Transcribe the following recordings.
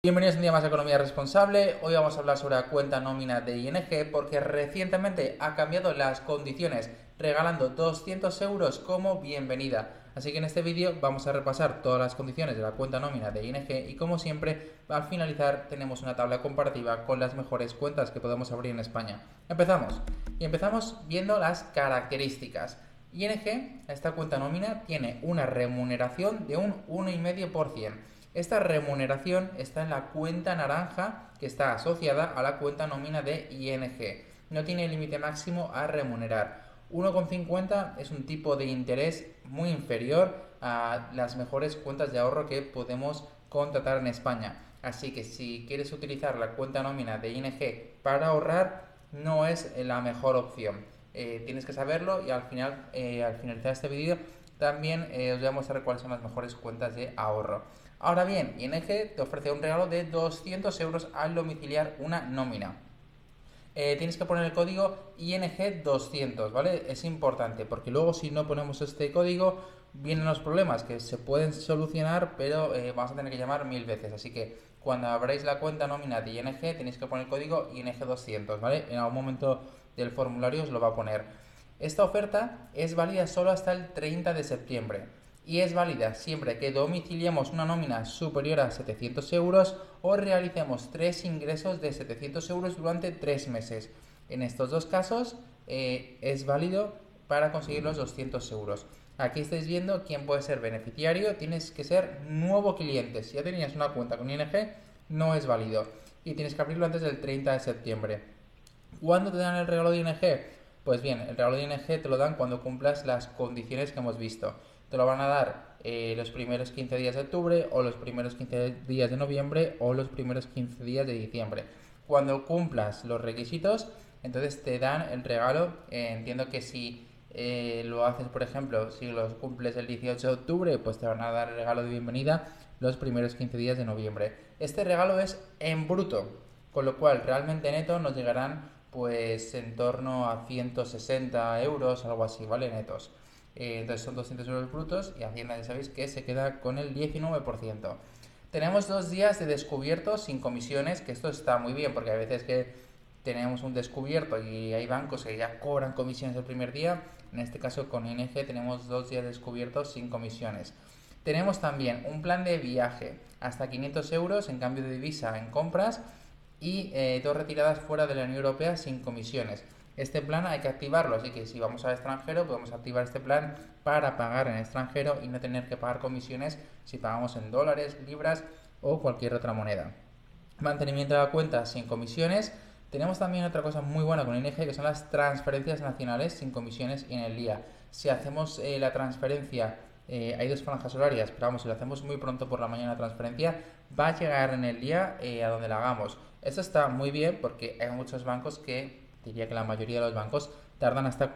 Bienvenidos un día más a Economía Responsable. Hoy vamos a hablar sobre la cuenta nómina de ING porque recientemente ha cambiado las condiciones, regalando 200 euros como bienvenida. Así que en este vídeo vamos a repasar todas las condiciones de la cuenta nómina de ING y como siempre, al finalizar tenemos una tabla comparativa con las mejores cuentas que podemos abrir en España. Empezamos viendo las características. ING, esta cuenta nómina, tiene una remuneración de un 1,5%. Esta remuneración está en la cuenta naranja que está asociada a la cuenta nómina de ING. No tiene límite máximo a remunerar. 1,50 es un tipo de interés muy inferior a las mejores cuentas de ahorro que podemos contratar en España. Así que si quieres utilizar la cuenta nómina de ING para ahorrar, no es la mejor opción. Tienes que saberlo y al finalizar este vídeo también os voy a mostrar cuáles son las mejores cuentas de ahorro. Ahora bien, ING te ofrece un regalo de 200 euros al domiciliar una nómina. Tienes que poner el código ING200, ¿vale? Es importante porque luego si no ponemos este código vienen los problemas que se pueden solucionar, pero vamos a tener que llamar 1000 veces. Así que cuando abráis la cuenta nómina de ING tenéis que poner el código ING200, ¿vale? En algún momento del formulario os lo va a poner. Esta oferta es válida solo hasta el 30 de septiembre y es válida siempre que domiciliemos una nómina superior a 700 euros o realicemos 3 ingresos de 700 euros durante 3 meses. En estos dos casos es válido para conseguir los 200 euros. Aquí estáis viendo quién puede ser beneficiario. Tienes que ser nuevo cliente. Si ya tenías una cuenta con ING, no es válido y tienes que abrirlo antes del 30 de septiembre. ¿Cuándo te dan el regalo de ING? Pues bien, el regalo de ING te lo dan cuando cumplas las condiciones que hemos visto. Te lo van a dar los primeros 15 días de octubre o los primeros 15 días de noviembre o los primeros 15 días de diciembre. Cuando cumplas los requisitos, entonces te dan el regalo. Entiendo que si lo haces, por ejemplo, si los cumples el 18 de octubre, pues te van a dar el regalo de bienvenida los primeros 15 días de noviembre. Este regalo es en bruto, con lo cual realmente neto nos llegarán pues en torno a 160 euros, algo así, ¿vale? Netos. Entonces son 200 euros brutos y Hacienda ya sabéis que se queda con el 19%. Tenemos 2 días de descubierto sin comisiones, que esto está muy bien porque a veces que tenemos un descubierto y hay bancos que ya cobran comisiones el primer día. En este caso con ING tenemos 2 días descubiertos sin comisiones. Tenemos también un plan de viaje hasta 500 euros en cambio de divisa en compras y 2 retiradas fuera de la Unión Europea sin comisiones. Este plan hay que activarlo, así que si vamos al extranjero podemos activar este plan para pagar en extranjero y no tener que pagar comisiones si pagamos en dólares, libras o cualquier otra moneda. Mantenimiento de la cuenta sin comisiones. Tenemos también otra cosa muy buena con ING que son las transferencias nacionales sin comisiones y en el día. Si hacemos la transferencia, hay 2 franjas horarias, pero vamos, si lo hacemos muy pronto por la mañana la transferencia, va a llegar en el día a donde la hagamos. Esto está muy bien porque hay muchos bancos que, diría que la mayoría de los bancos, tardan hasta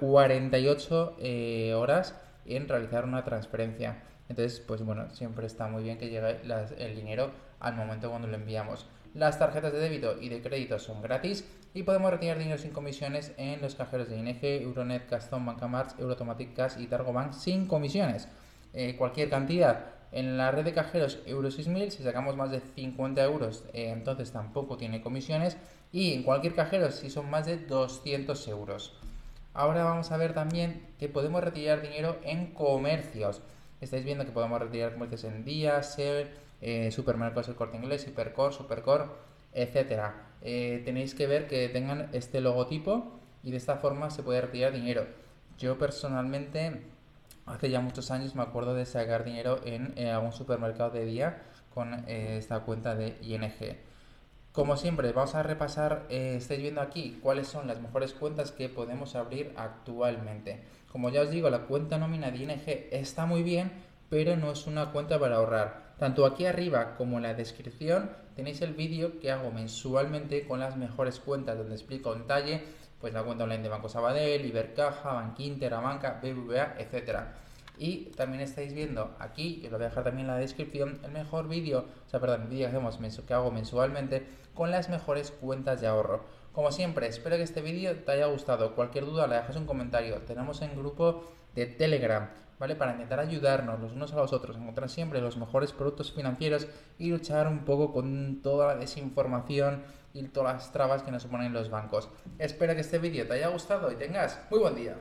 48 horas en realizar una transferencia. Entonces, pues bueno, siempre está muy bien que llegue el dinero al momento cuando lo enviamos. Las tarjetas de débito y de crédito son gratis y podemos retirar dinero sin comisiones en los cajeros de ING, Euronet, Castón, Bancamarts, Eurotomatic Cash y Targobank sin comisiones. Cualquier cantidad. En la red de cajeros Euro 6000, si sacamos más de 50 euros, entonces tampoco tiene comisiones. Y en cualquier cajero si son más de 200 euros. Ahora vamos a ver también que podemos retirar dinero en comercios. Estáis viendo que podemos retirar comercios en Día, Ser, Supermercados El Corte Inglés, Hipercor, Supercor, etcétera. Tenéis que ver que tengan este logotipo y de esta forma se puede retirar dinero. Yo personalmente hace ya muchos años me acuerdo de sacar dinero en algún supermercado de Día con esta cuenta de ING. Como siempre, vamos a repasar, estáis viendo aquí cuáles son las mejores cuentas que podemos abrir actualmente. Como ya os digo, la cuenta nómina de ING está muy bien, pero no es una cuenta para ahorrar. Tanto aquí arriba como en la descripción tenéis el vídeo que hago mensualmente con las mejores cuentas, donde explico en detalle pues la cuenta online de Banco Sabadell, Ibercaja, Bankinter, Abanca, BBVA, etcétera. Y también estáis viendo aquí, y os lo voy a dejar también en la descripción, el mejor vídeo, el vídeo que hago mensualmente con las mejores cuentas de ahorro. Como siempre, espero que este vídeo te haya gustado. Cualquier duda la dejas en un comentario. Tenemos en grupo de Telegram ¿vale? Para intentar ayudarnos los unos a los otros, encontrar siempre los mejores productos financieros y luchar un poco con toda la desinformación y todas las trabas que nos ponen los bancos. Espero que este vídeo te haya gustado y tengas muy buen día.